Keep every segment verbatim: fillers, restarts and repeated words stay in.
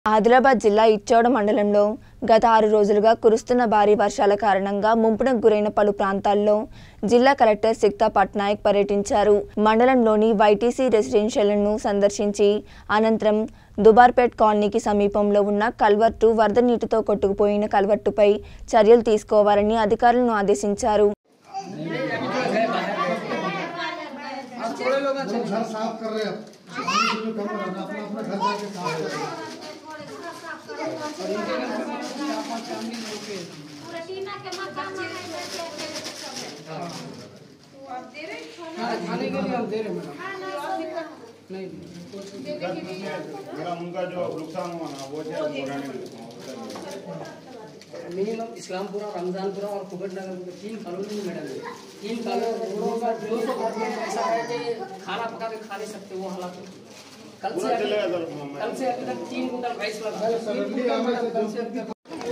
ఆదిలాబాద్ జిల్లా ఇచ్చోడ మండలంలో గత ఆరు రోజులుగా కురుస్తున్న భారీ వర్షాల కారణంగా ముంపునకు గురైన పలు ప్రాంతాల్లో జిల్లా కలెక్టర్ సిక్తా పట్నాయక్ పర్యటించారు. మండలంలోని వైటీసీ రెసిడెన్షియల్ను సందర్శించి అనంతరం దుబార్పేట్ కాలనీకి సమీపంలో ఉన్న కల్వర్టు వరద నీటితో కొట్టుకుపోయిన కల్వర్టుపై చర్యలు తీసుకోవాలని అధికారులను ఆదేశించారు. खाने के लिए हम दे रहे मैडम नहीं मैडम उनका जो नुकसान हुआ ना वो मिनिमम इस्लामपुरा रमजानपुरा और कुबेर नगर में तीन कॉलोनी मैडम तीन कॉलोनी का दो सौ आदमी ऐसा है कि खाना पका के खा नहीं सकते वो हालात कल से कल से अभी तक तीन कुंटल राइस लगा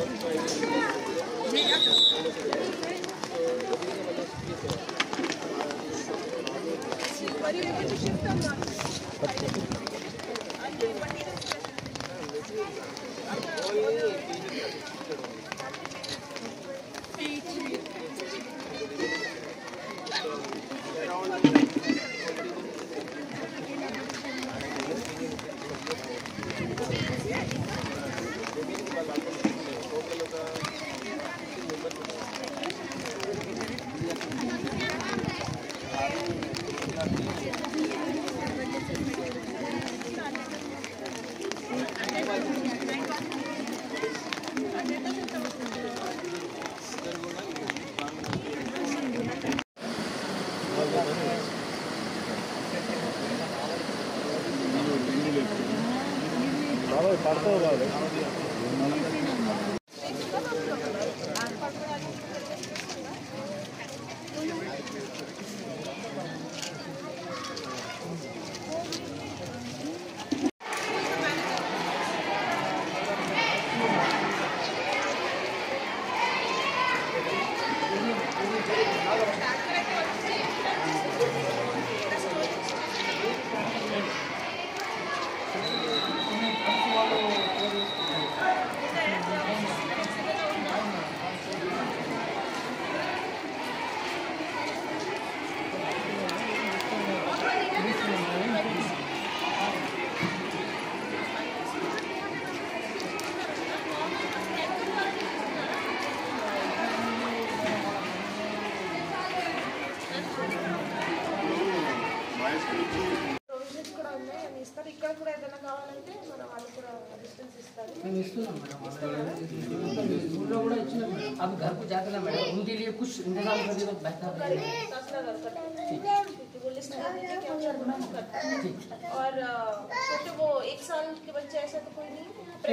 ఇక్కడ కూడా ఏదైనా కావాలంటే మన వాళ్ళు కూడా అసిస్టెన్స్ ఇస్తారు. మేము ఇస్తున్నాం మేడం ఊళ్ళో కూడా ఇచ్చినాం. अब घर को जाते ना मैडम उनके लिए कुछ इंतजाम कर दो बेहतर है. और छोटे वो एक साल के बच्चे ऐसा तो कोई नहीं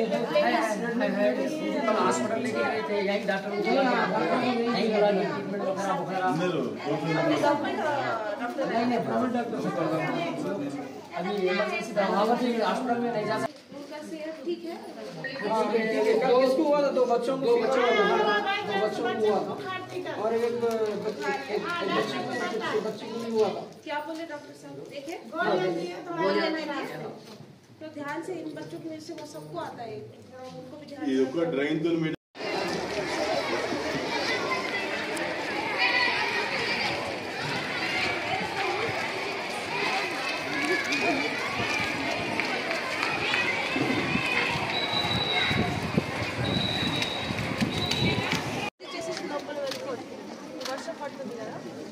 हॉस्पिटल लेके गए थे यही डॉक्टर नहीं बोला ट्रीटमेंट वगैरह वगैरह नहीं प्राइवेट डॉक्टर अभी इमरजेंसी दवा से हॉस्पिटल में नहीं जा सकते. ठीक है किसको हुआ था? दो बच्चों को दो बच्चों दो बच्चों को हुआ था और एक बच्चे को बच्चे को भी हुआ था. क्या बोले डॉक्टर साहब? देखे तो ध्यान से इन बच्चों की वजह से वो सबको आता है उनको भी ध्यान ड्राइन तो లోపల వెళ్ళిపోతుంది వర్షం పడుతుంది కదా